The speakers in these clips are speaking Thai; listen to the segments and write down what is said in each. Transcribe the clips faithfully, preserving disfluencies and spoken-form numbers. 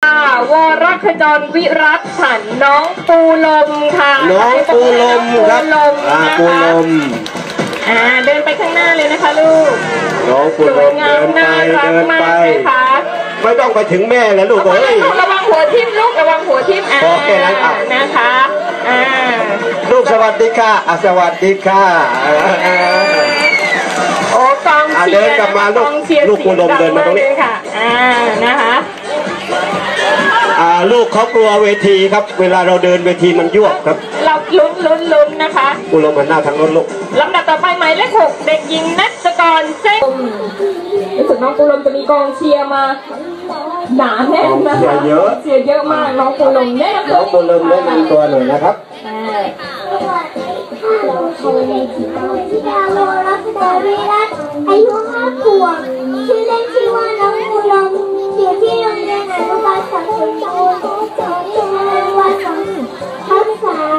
วรขจรวิรัตขันน้องปูลมค่ะน้องปูลมครับปูลมอ่าเดินไปข้างหน้าเลยนะคะลูกน้องปูลมเดินไปเดินไปไม่ต้องไปถึงแม่แล้วลูกเอ้ยระวังหัวทิ่มลูกระวังหัวทิ่มอ่านะคะอ่าลูกสวัสดีค่ะสวัสดีค่ะโอ้กองเชียร์เดินกลับมาลูกลูกปูลมเดินมาตรงนี้ค่ะอ่านะคะอ่าลูกเขากลัวเวทีครับเวลาเราเดินเวทีมันยวบครับเราลุ้นลุ้นลุ้นนะคะปูลมมันหน้าทางโน้นลูกลำดับต่อไปหมายเลขหกเด็กหญิงนัชกรเส้นรู้สึกน้องปูลมจะมีกองเชียร์มาหนาแน่นนะคะเชียร์เยอะเชียร์เยอะมากน้องปูลมแน่นน้องปูลมแนะนำตัวหน่อยนะครับอายุห้าขวบชื่อเล่นชื่อว่าน้องปูลมอยู่ที่โรงเรียนอนุบาลสังคมโตอยู่ในวันสองทับสาม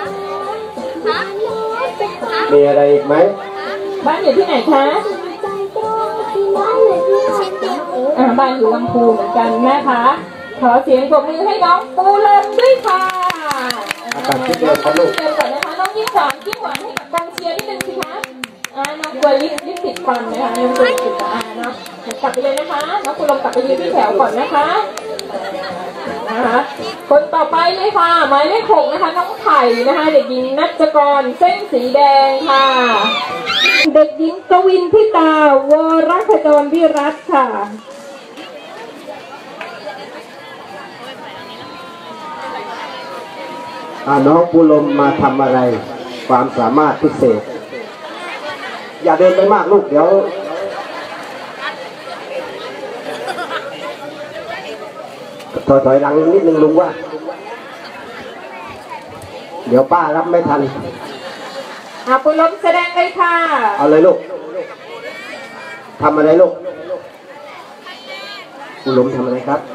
มีอะไรอีกไหมบ้านอยู่ที่ไหนคะบ้านอยู่ที่อ่าบ้านอยู่ลำพูนเหมือนกันนะคะขอเสียงปรบมือให้น้องปูลมด้วยค่ะอาการที่เดินครับลูกเดินก่อนนะคะน้องยิ้มหวานยิ้มหวานให้กับกองเชียร์นิดนึงสิคะอ่าน้องตัวลิฟลิฟติดฟันนะคะน้องตัวติดอ่าเนาะกลับไปเลยนะคะน้องปูลมกลับไปยืนที่แถวก่อนนะคะนะคะคนต่อไปเลยค่ะหมายเลขหกนะคะน้องไผ่นะคะเด็กหญิงนัชกรเส้นสีแดงค่ะเด็กหญิงกวินพิตาวรขจรวิรัตค่ะน้องปูลมมาทำอะไรความสามารถพิเศษอย่าเดินไปมากลูกเดี๋ยวถอยถอยหลังนิดนึงลุงว่าเดี๋ยวป้ารับไม่ทันอาปูลมแสดงเลยค่ะเอาเลยลูกทำอะไรลูกปูลมทำอะไรครับ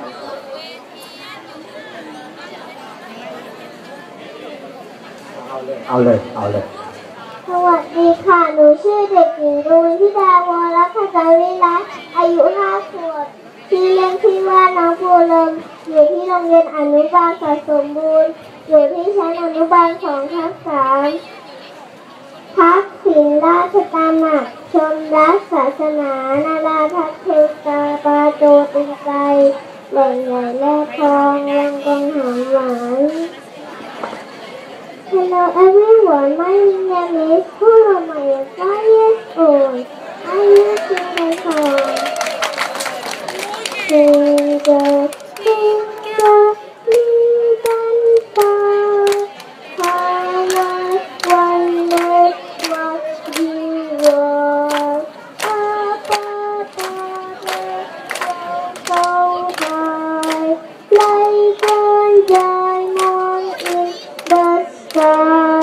เอาเลยเอาเลยสวัสดีค่ะหนูชื่อเด็กหญิงกวินพิตาวรขจรวิรัตอายุห้าขวบชื่อเล่นชื่อว่าน้องปูลมอยู่ที่โรงเรียนอนุบาลสัตสมบูรณ์อยู่ที่ชั้นอนุบาลสองทับสามทักษิณราชตามะชมรักศาสนานาราทัศเทกาปาโจตุไกแหล่งใหญ่แร่ทองยังกงหอมหวาน Hello everyone, my name is Pulom. I am five years old. I used to sing a song. Twinkle, twinkle, little star, how I wonder what you are. Up above the world so high, like a diamond in the sky.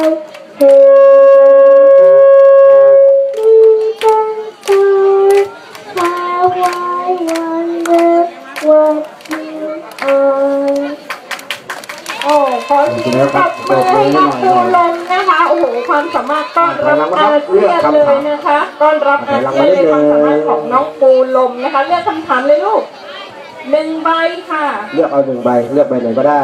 Little star, how I wonder what you are. โอ้ขอเสียงปรบมือให้น้องปูลมนะคะโอ้โหความสามารถต้อนรับอาเซียนเลยนะคะต้อนรับอาเซียนในความสามารถของน้องปูลมนะคะเลือกคำถามเลยลูกหนึ่งใบค่ะเลือกเอาหนึ่งใบเลือกใบไหนก็ได้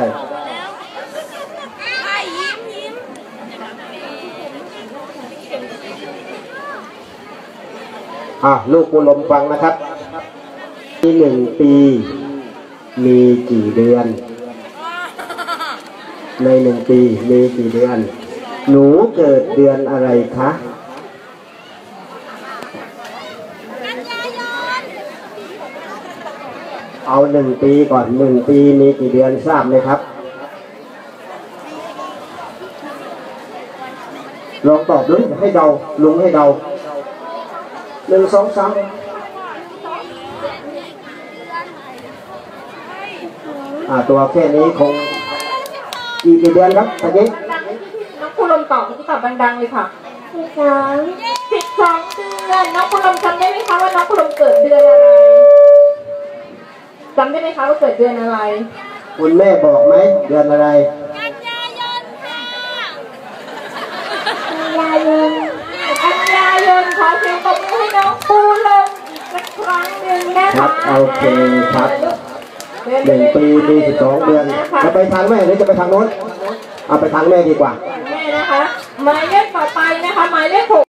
อ่ะลูกปูลมฟังนะครับที่หนึ่งปีมีกี่เดือนในหนึ่งปีมีกี่เดือนหนูเกิดเดือนอะไรคะเอาหนึ่งปีก่อนหนึ่งปีมีกี่เดือนทราบไหมครับลองตอบลุงให้เดาลุงให้เดาหนึ่งสองสามอ่าตัวแค่นี้คงกี่กี่เดือนครับตอนนี้น้องปูลมตอบที่ตอบดังๆเลยค่ะสิบสองสิบสองเดือนน้องปูลมจำได้ไหมคะว่าน้องปูลมเกิดเดือนอะไรจำได้ไหมคะว่าเกิดเดือนอะไรคุณแม่บอกไหมเดือนอะไรกันยายนค่ะกันยายนกันยายนขอเสียงปรบมือให้น้องปูลมอีกสักครั้งหนึ่งนะคะครับโอเคครับหนึ่งปีมีสิบสองเดือนจะไปทางแม่หรือจะไปทางโน้นเอาไปทางแม่ดีกว่าแม่นะคะหมายเลขต่อไปนะคะหมายเลขหก